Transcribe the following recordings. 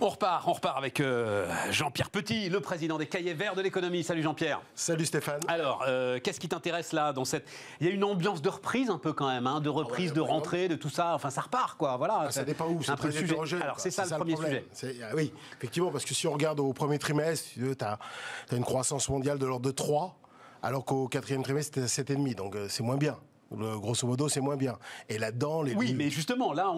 On repart avec Jean-Pierre Petit, le président des Cahiers Verts de l'économie. Salut Jean-Pierre. Salut Stéphane. Alors, qu'est-ce qui t'intéresse là dans cette... Il y a une ambiance de reprise un peu quand même, hein, de reprise, de rentrée, de tout ça. Enfin, ça repart quoi. Voilà. Ça dépend où. C'est un peu le sujet. Alors, c'est ça le premier sujet. Oui, effectivement, parce que si on regarde au premier trimestre, tu as une croissance mondiale de l'ordre de 3, alors qu'au quatrième trimestre, c'était à 7,5. Donc, c'est moins bien. Grosso modo, c'est moins bien. Et là-dedans, Oui, mais justement, là,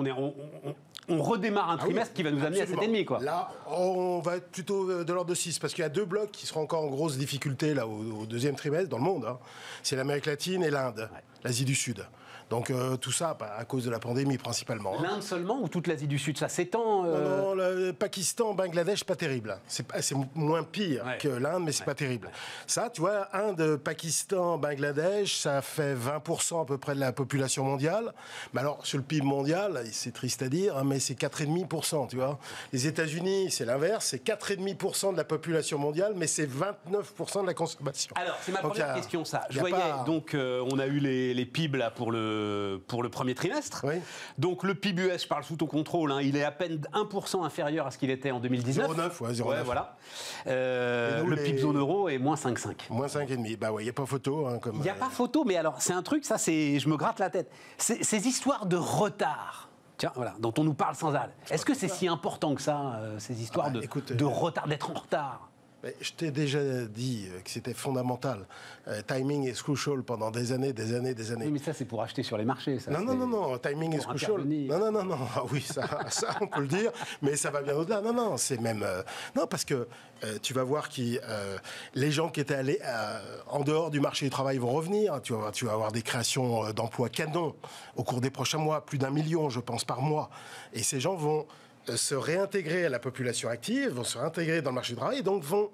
on redémarre un trimestre qui va nous amener absolument. à 7,5, quoi. Là, on va être plutôt de l'ordre de 6, parce qu'il y a deux blocs qui seront encore en grosse difficulté là, au deuxième trimestre dans le monde. Hein. C'est l'Amérique latine et l'Inde, l'Asie du Sud. Donc tout ça à cause de la pandémie principalement. L'Inde seulement ou toute l'Asie du Sud? Ça s'étend Non, le Pakistan, Bangladesh, pas terrible. C'est moins pire que l'Inde, mais c'est pas terrible. Ça, tu vois, Inde, Pakistan, Bangladesh, ça fait 20% à peu près de la population mondiale. Mais alors, sur le PIB mondial, c'est triste à dire, hein, mais c'est 4,5%, tu vois. Les États-Unis, c'est l'inverse, c'est 4,5% de la population mondiale, mais c'est 29% de la consommation. Alors, c'est ma première question, ça. Je voyais, donc, on a eu les PIB là pour le premier trimestre. Oui. Donc le PIB US, je parle sous ton contrôle, hein, il est à peine 1% inférieur à ce qu'il était en 2019. 0,9, ouais, 0,9. Ouais, voilà. Le PIB zone euro est moins 5,5. Moins 5,5. Bah ouais, il n'y a pas photo. Hein, il n'y a pas photo, mais alors c'est un truc, ça, je me gratte la tête. Ces histoires de retard. Tiens, voilà, dont on nous parle sans arrêt. Est-ce que c'est si important que ça, ces histoires de retard, d'être en retard? Je t'ai déjà dit que c'était fondamental. Timing is crucial pendant des années. Oui, mais ça, c'est pour acheter sur les marchés. Ça, non. Timing is crucial. Non. Oui, ça, on peut le dire. Mais ça va bien au-delà. Non, c'est même... non, parce que tu vas voir que les gens qui étaient allés en dehors du marché du travail vont revenir. Tu vas avoir des créations d'emplois canons au cours des prochains mois. Plus d'1 million, je pense, par mois. Et ces gens vont se réintégrer à la population active, vont se réintégrer dans le marché du travail et donc vont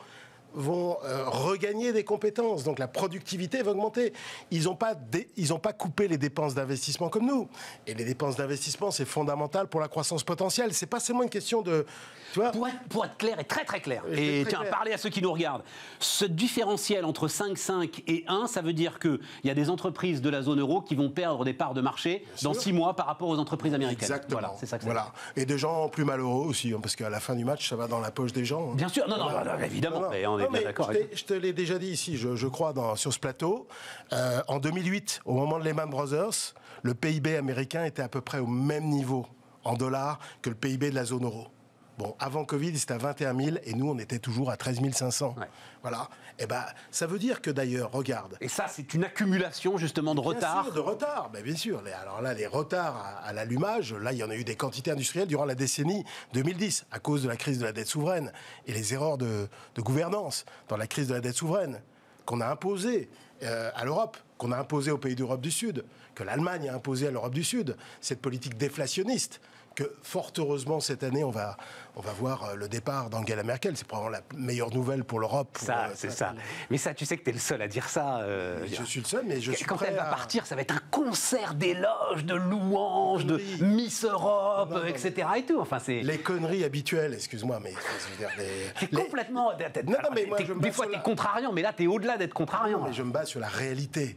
regagner des compétences. Donc la productivité va augmenter. Ils n'ont pas coupé les dépenses d'investissement comme nous. Et les dépenses d'investissement, c'est fondamental pour la croissance potentielle. C'est pas seulement une question de... Tu vois, pour être clair et très très clair, et tiens, parlez à ceux qui nous regardent, ce différentiel entre 5,5 et 1, ça veut dire qu'il y a des entreprises de la zone euro qui vont perdre des parts de marché dans 6 mois par rapport aux entreprises américaines. Exactement. Voilà, c'est ça que voilà. Et des gens plus malheureux aussi, hein, parce qu'à la fin du match, ça va dans la poche des gens. Hein. Bien sûr, non, évidemment. Mais on est bien d'accord. Je te l'ai déjà dit ici, je crois, sur ce plateau. En 2008, au moment de Lehman Brothers, le PIB américain était à peu près au même niveau en dollars que le PIB de la zone euro. Bon, avant Covid, c'était à 21 000 et nous, on était toujours à 13 500. Ouais. Voilà. Et ça veut dire que d'ailleurs, regarde. Et ça, c'est une accumulation justement de retard. Bien sûr, de retard. Bien sûr. Alors là, les retards à l'allumage, là, il y en a eu des quantités industrielles durant la décennie 2010 à cause de la crise de la dette souveraine et les erreurs de gouvernance dans la crise de la dette souveraine qu'on a imposée à l'Europe, qu'on a imposée aux pays d'Europe du Sud, que l'Allemagne a imposée à l'Europe du Sud, cette politique déflationniste. Que fort heureusement cette année on va voir le départ d'Angela Merkel. C'est probablement la meilleure nouvelle pour l'Europe. C'est ça. Mais ça, tu sais que t'es le seul à dire ça. Je suis le seul, mais je suis quand prêt elle va partir, ça va être un concert d'éloges, de louanges, de Miss Europe, etc. Et tout. Enfin, c'est les conneries habituelles. Excuse-moi, mais c'est complètement. Des fois, t'es contrariant, mais là, t'es au-delà d'être contrariant. Mais je me base sur la réalité.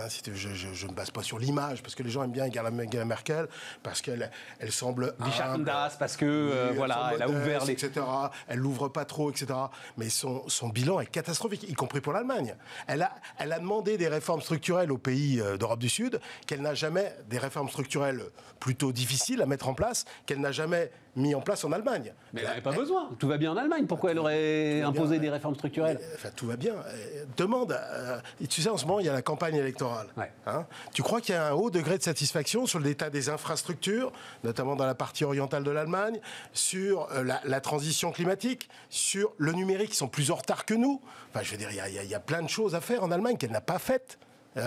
Je ne me base pas sur l'image, parce que les gens aiment bien Angela Merkel, parce qu'elle semble humble, parce que elle a ouvert les... etc. Elle l'ouvre pas trop, etc. Mais son bilan est catastrophique, y compris pour l'Allemagne. Elle a demandé des réformes structurelles aux pays d'Europe du Sud, qu'elle n'a jamais, des réformes structurelles plutôt difficiles à mettre en place, qu'elle n'a jamais mis en place en Allemagne. Mais elle n'avait pas besoin. Tout va bien en Allemagne. Pourquoi elle aurait imposé des réformes structurelles? Tout va bien. Demande. Tu sais, en ce moment, il y a la campagne électorale. Ouais. Hein, tu crois qu'il y a un haut degré de satisfaction sur l'état des infrastructures, notamment dans la partie orientale de l'Allemagne, sur la transition climatique, sur le numérique, qui sont plus en retard que nous. Enfin, je veux dire, il y a plein de choses à faire en Allemagne qu'elle n'a pas faites.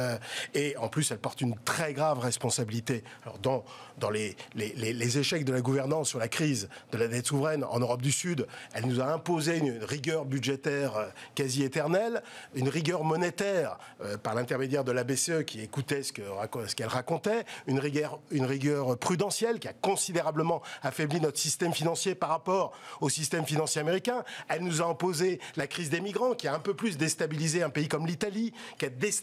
Et en plus, elle porte une très grave responsabilité. Alors, dans les échecs de la gouvernance sur la crise de la dette souveraine en Europe du Sud, elle nous a imposé une rigueur budgétaire quasi éternelle, une rigueur monétaire par l'intermédiaire de la BCE qui écoutait ce qu'elle racontait, une rigueur prudentielle qui a considérablement affaibli notre système financier par rapport au système financier américain. Elle nous a imposé la crise des migrants qui a un peu plus déstabilisé un pays comme l'Italie, qui a déstabilisé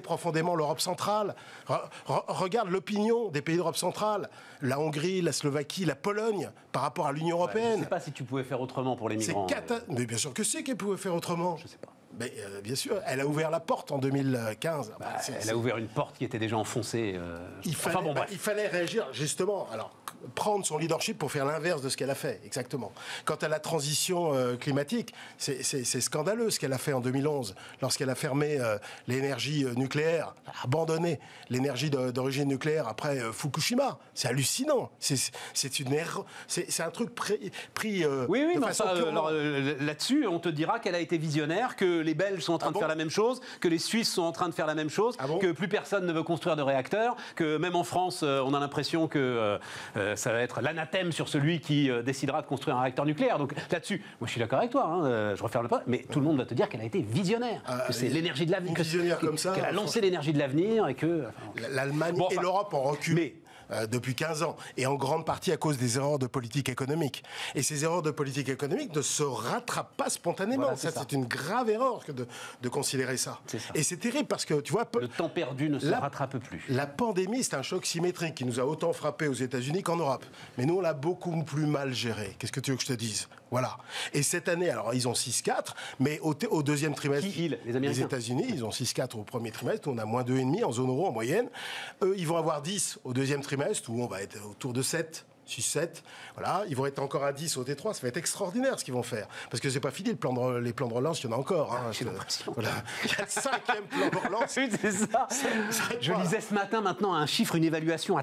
profondément l'Europe centrale. Regarde l'opinion des pays d'Europe centrale, la Hongrie, la Slovaquie, la Pologne, par rapport à l'Union européenne. Je ne sais pas si tu pouvais faire autrement pour les migrants. Mais bien sûr que c'est qu'elle pouvait faire autrement. Je ne sais pas. Mais, bien sûr, elle a ouvert la porte en 2015. Elle a ouvert une porte qui était déjà enfoncée. Il fallait réagir, justement. Alors, prendre son leadership pour faire l'inverse de ce qu'elle a fait, exactement. Quant à la transition climatique, c'est scandaleux ce qu'elle a fait en 2011, lorsqu'elle a fermé l'énergie nucléaire, abandonné l'énergie d'origine nucléaire après Fukushima. C'est hallucinant. C'est une erreur. C'est un truc pris oui, de mais façon là-dessus, on te dira qu'elle a été visionnaire, que les Belges sont en train de faire la même chose, que les Suisses sont en train de faire la même chose, que plus personne ne veut construire de réacteurs, que même en France, on a l'impression que ça va être l'anathème sur celui qui décidera de construire un réacteur nucléaire. Donc là-dessus, moi je suis d'accord avec toi, hein, je referme le pas, mais tout le monde va te dire qu'elle a été visionnaire, que c'est l'énergie de l'avenir, qu'elle a lancé l'énergie de l'avenir et que... L'Allemagne et l'Europe ont reculé. Depuis 15 ans, et en grande partie à cause des erreurs de politique économique. Et ces erreurs de politique économique ne se rattrapent pas spontanément. Voilà, c'est une grave erreur que de considérer ça. Et c'est terrible parce que, tu vois... Le temps perdu ne se rattrape plus. La pandémie, c'est un choc symétrique qui nous a autant frappé aux États-Unis qu'en Europe. Mais nous, on l'a beaucoup plus mal géré. Qu'est-ce que tu veux que je te dise ? Voilà. Et cette année, alors ils ont 6,4, mais au deuxième trimestre, les États-Unis, ils ont 6,4 au premier trimestre, on a moins 2,5 en zone euro en moyenne. Eux, ils vont avoir 10 au deuxième trimestre, où on va être autour de 7. 6-7, voilà, ils vont être encore à 10 au T3, ça va être extraordinaire ce qu'ils vont faire. Parce que c'est pas fini, les plans de relance, il y en a encore. Hein, j'ai l'impression. Voilà. Il y a le 5e plan de relance. C'est ça. Je lisais ce matin maintenant un chiffre, une évaluation à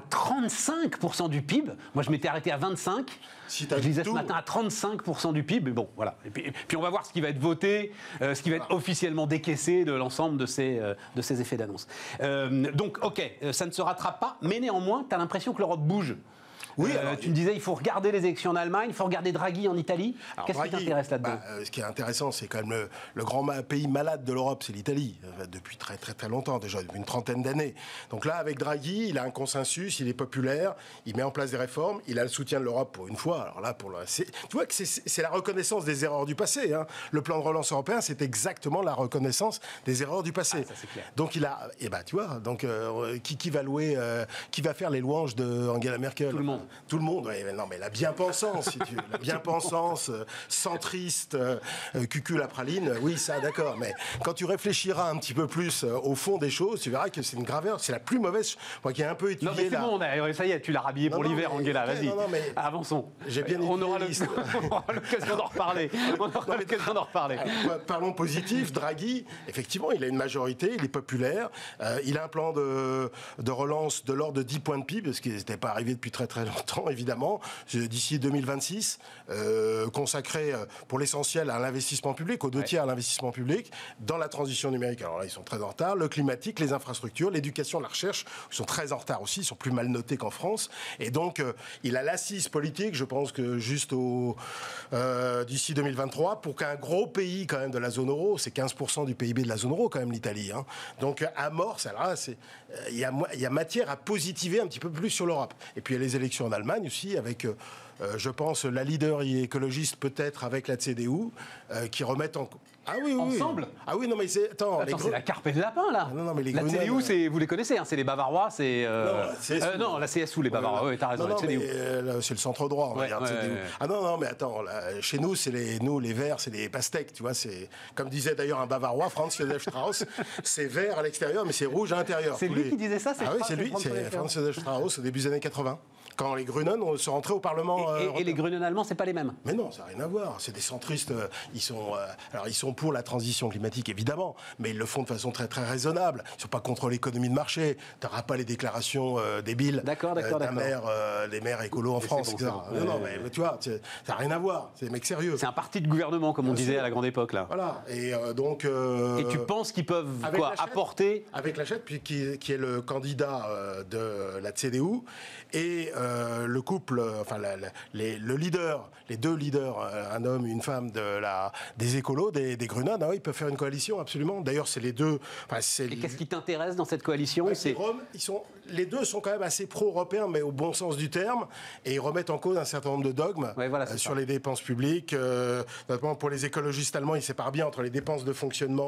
35% du PIB. Moi, je m'étais arrêté à 25%. Je lisais ce matin à 35% du PIB. Mais bon, voilà. Et puis on va voir ce qui va être voté, ce qui va être officiellement décaissé de l'ensemble de ces effets d'annonce. Donc, ok, ça ne se rattrape pas, mais néanmoins, tu as l'impression que l'Europe bouge. Oui, tu me disais, il faut regarder les élections en Allemagne, il faut regarder Draghi en Italie. Qu'est-ce qui t'intéresse là-dedans ? Ce qui est intéressant, c'est quand même le grand pays malade de l'Europe, c'est l'Italie, depuis très très très longtemps déjà, depuis une trentaine d'années. Donc là, avec Draghi, il a un consensus, il est populaire, il met en place des réformes, il a le soutien de l'Europe pour une fois. Alors là, tu vois que c'est la reconnaissance des erreurs du passé. Hein. Le plan de relance européen, c'est exactement la reconnaissance des erreurs du passé. Ça, c'est clair. Donc il a, tu vois, donc qui va louer, qui va faire les louanges de Angela Merkel ? Tout le monde. Tout le monde, ouais, non mais la bien-pensance, si tu veux, la bien-pensance, centriste, cucul la praline, oui ça d'accord, mais quand tu réfléchiras un petit peu plus au fond des choses, tu verras que c'est une grave erreur, c'est la plus mauvaise, moi qui ai un peu étudié... Non mais c'est bon, ça y est, tu l'as rhabillé pour l'hiver, Angela, vas-y, avançons. J'ai bien on aura l'occasion d'en reparler, Parlons positif, Draghi, effectivement, il a une majorité, il est populaire, il a un plan de relance de l'ordre de 10 points de PIB, parce qu'il n'était pas arrivé depuis très très longtemps, évidemment, d'ici 2026, consacré pour l'essentiel à l'investissement public, aux 2 tiers à l'investissement public, dans la transition numérique. Alors là, ils sont très en retard. Le climatique, les infrastructures, l'éducation, la recherche, ils sont très en retard aussi, ils sont plus mal notés qu'en France. Et donc, il a l'assise politique, je pense que juste d'ici 2023, pour qu'un gros pays quand même de la zone euro, c'est 15% du PIB de la zone euro quand même l'Italie. Hein. Donc, amorce, alors là, il y a matière à positiver un petit peu plus sur l'Europe. Et puis, il y a les élections en Allemagne aussi, avec, je pense, la leader écologiste peut-être avec la CDU, qui remettent en... Ah oui, oui. Ensemble ? Ah oui, non mais c'est... Attends, c'est la carpe et le lapin, là. Non, mais les la CDU, vous les connaissez, hein, c'est les Bavarois, c'est... Non, la CSU, les Bavarois, oui, t'as raison, la CDU. C'est le centre-droit, on va dire, CDU. Ah non, mais attends, là, chez nous, les Verts, c'est les pastèques, tu vois, c'est... Comme disait d'ailleurs un Bavarois, Franz Josef Strauss, c'est vert à l'extérieur, mais c'est rouge à l'intérieur. C'est lui qui disait ça, c'est... Ah oui, c'est lui, c'est Franz Josef Strauss, au début des années 80. Quand les Grünen sont rentrés au Parlement... Et les Grünen allemands, c'est pas les mêmes. Mais non, ça n'a rien à voir. C'est des centristes. Ils sont pour la transition climatique, évidemment, mais ils le font de façon très, très raisonnable. Ils ne sont pas contre l'économie de marché. Tu n'auras pas les déclarations débiles des maires écolos en France, etc. Non, mais tu vois, ça n'a rien à voir. C'est des mecs sérieux. C'est un parti de gouvernement, comme on disait à la grande époque, là. Voilà. Et donc... Et tu penses qu'ils peuvent apporter... Avec Laschet, puis qui est le candidat de la CDU, et le couple, enfin le leader, les 2 leaders, un homme, une femme des écolos, des Grünen, ils peuvent faire une coalition absolument. D'ailleurs, c'est les 2. Et qu'est-ce qui t'intéresse dans cette coalition ? Les 2 sont quand même assez pro-européens, mais au bon sens du terme, et ils remettent en cause un certain nombre de dogmes sur les dépenses publiques, notamment pour les écologistes allemands, ils séparent bien entre les dépenses de fonctionnement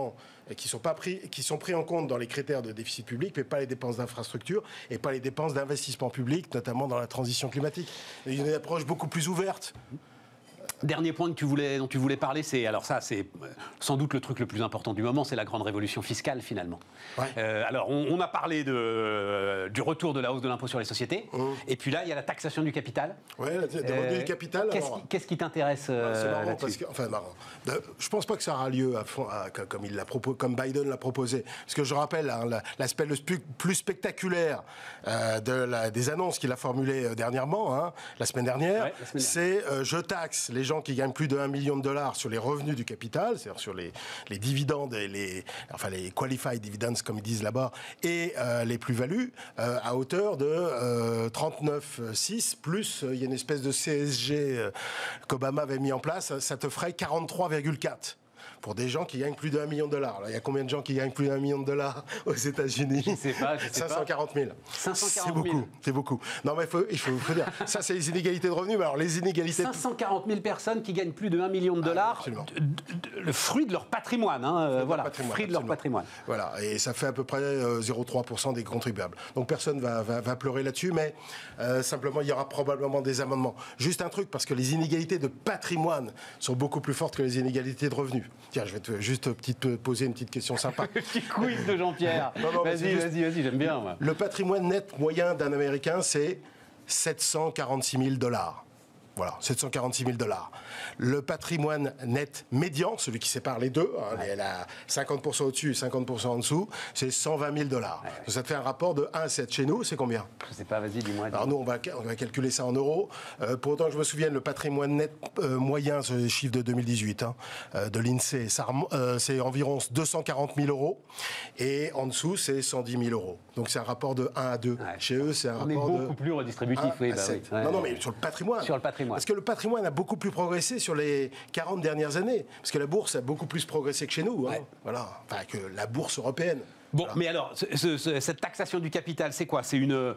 et qui sont pris en compte dans les critères de déficit public, mais pas les dépenses d'infrastructure et pas les dépenses d'investissement public, notamment dans la transition climatique. Il y a une approche beaucoup plus ouverte. Dernier point dont tu voulais parler, c'est sans doute le truc le plus important du moment, c'est la grande révolution fiscale finalement. Ouais. Alors on a parlé du retour de la hausse de l'impôt sur les sociétés, et puis là il y a la taxation du capital. Oui, des revenus du capital. Qu'est-ce qui t'intéresse c'est marrant parce que, enfin marrant. Je pense pas que ça aura lieu comme Biden l'a proposé, parce que je rappelle l'aspect le plus spectaculaire des annonces qu'il a formulées dernièrement, la semaine dernière, c'est je taxe les gens qui gagnent plus de $1 million sur les revenus du capital, c'est-à-dire sur les dividendes et les qualified dividends comme ils disent là-bas, et les plus-values à hauteur de 39,6 plus il y a une espèce de CSG qu'Obama avait mis en place, ça te ferait 43,4. Pour des gens qui gagnent plus d'1 million de dollars. Alors, il y a combien de gens qui gagnent plus d'1 million de dollars aux États-Unis? Je ne sais pas. 540 000. 540 000. C'est beaucoup. Non, mais il faut dire. Ça, c'est les inégalités de revenus. Mais alors, les inégalités. 540 000 personnes qui gagnent plus de 1 million de dollars. Le fruit de leur patrimoine. Voilà. Fruit de leur patrimoine. Voilà. Et ça fait à peu près 0,3% des contribuables. Donc, personne va pleurer là-dessus. Mais simplement, il y aura probablement des amendements. Juste un truc, parce que les inégalités de patrimoine sont beaucoup plus fortes que les inégalités de revenus. Tiens, je vais juste poser une petite question sympa. Petit quiz de Jean-Pierre. Vas-y, j'aime bien. Moi. Le patrimoine net moyen d'un Américain, c'est 746 000 dollars. Voilà, 746 000 dollars. Le patrimoine net médian, celui qui sépare les deux, elle a 50% au-dessus et 50% en dessous, c'est 120 000 dollars. Ouais. Donc ça te fait un rapport de 1 à 7. Chez nous, c'est combien? Je sais pas, vas-y, dis-moi. Alors nous, on va calculer ça en euros. Pour autant que je me souvienne, le patrimoine net moyen, c'est le chiffre de 2018, de l'INSEE, c'est environ 240 000 euros. Et en dessous, c'est 110 000 euros. Donc c'est un rapport de 1 à 2. Ouais. Chez eux, c'est un rapport de... On est beaucoup plus redistributif, oui. Non, mais sur le patrimoine. Sur le patrimoine. Parce que le patrimoine a beaucoup plus progressé sur les 40 dernières années. Parce que la bourse a beaucoup plus progressé que chez nous. Voilà. Enfin, que la bourse européenne. Bon, voilà. Mais alors, cette taxation du capital, c'est quoi? C'est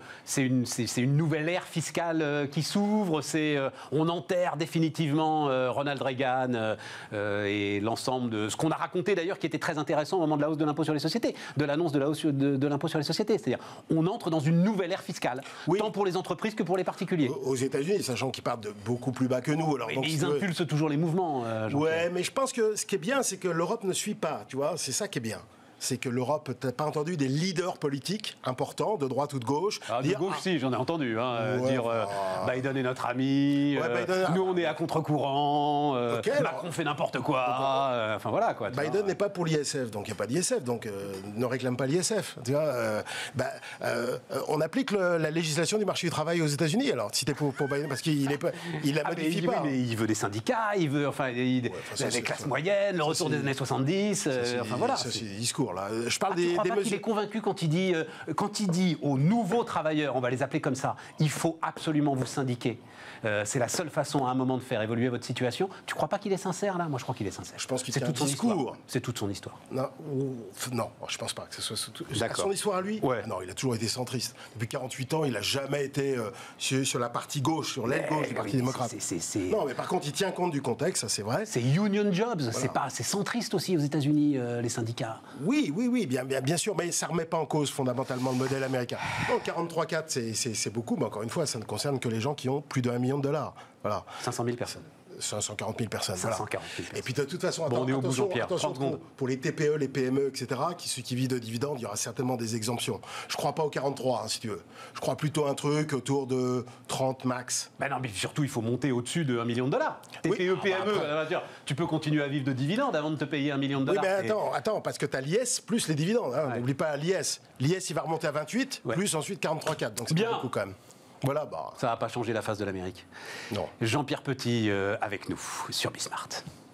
une nouvelle ère fiscale qui s'ouvre. On enterre définitivement Ronald Reagan et l'ensemble de ce qu'on a raconté d'ailleurs, qui était très intéressant au moment de la hausse de l'impôt sur les sociétés, de l'annonce de la hausse de l'impôt sur les sociétés. C'est-à-dire, on entre dans une nouvelle ère fiscale, tant pour les entreprises que pour les particuliers. Aux États-Unis, sachant qu'ils partent de beaucoup plus bas que nous. Alors, donc, ils impulsent toujours les mouvements. Ouais, mais je pense que ce qui est bien, c'est que l'Europe ne suit pas. Tu vois, c'est ça qui est bien. C'est que l'Europe, t'as pas entendu des leaders politiques importants, de droite ou de gauche. De gauche, si, j'en ai entendu. Dire Biden est notre ami, nous on est à contre-courant, Macron fait n'importe quoi. Enfin voilà quoi. Biden n'est pas pour l'ISF, donc il n'y a pas d'ISF, donc ne réclame pas l'ISF. On applique la législation du marché du travail aux États-Unis. Alors, si t'es pour Biden, parce qu'il la modifie pas. Mais il veut des syndicats, il veut les classes moyennes, le retour des années 70. Enfin voilà. Ça, c'est des discours. Là. Je parle des mesures. Il est convaincu quand il dit aux nouveaux travailleurs, on va les appeler comme ça, il faut absolument vous syndiquer. C'est la seule façon à un moment de faire évoluer votre situation. Tu crois pas qu'il est sincère là? Moi je crois qu'il est sincère. Je pense qu'il tient tout son discours. C'est toute son histoire. Non, je pense pas que ce soit son histoire à lui. Ouais. Non, il a toujours été centriste. Depuis 48 ans, il n'a jamais été sur la partie gauche, sur l'aile gauche du Parti démocrate. Non, mais par contre, il tient compte du contexte, ça c'est vrai. C'est union jobs, voilà. C'est centriste aussi aux États-Unis, les syndicats. Oui, bien sûr, mais ça ne remet pas en cause fondamentalement le modèle américain. Donc 43,4, c'est beaucoup, mais encore une fois, ça ne concerne que les gens qui ont plus de $1 million. Voilà. 500 000 personnes. 540 000 personnes. 540 000 personnes. Et puis de toute façon, attention pour les TPE, les PME, etc., ceux qui vivent de dividendes, il y aura certainement des exemptions. Je ne crois pas au 43, si tu veux. Je crois plutôt à un truc autour de 30 max. Ben non, mais surtout, il faut monter au-dessus de $1 million. TPE, PME, tu peux ensuite à vivre de dividendes avant de te payer $1 million. Oui, mais attends, parce que tu as l'IS plus les dividendes. N'oublie pas l'IS. L'IS, il va remonter à 28, plus ensuite 43,4. Donc c'est bien beaucoup quand même. Voilà, ça va pas changer la face de l'Amérique. Non. Jean-Pierre Petit avec nous sur Bismart.